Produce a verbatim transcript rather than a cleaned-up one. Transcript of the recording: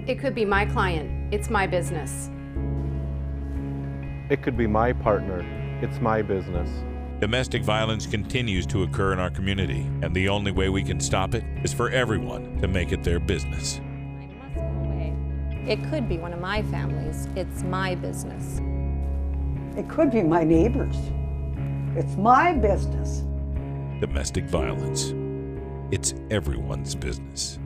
It could be my client. It's my business. It could be my partner. It's my business. Domestic violence continues to occur in our community, and the only way we can stop it is for everyone to make it their business. I must go away. It could be one of my families. It's my business. It could be my neighbors. It's my business. Domestic violence. It's everyone's business.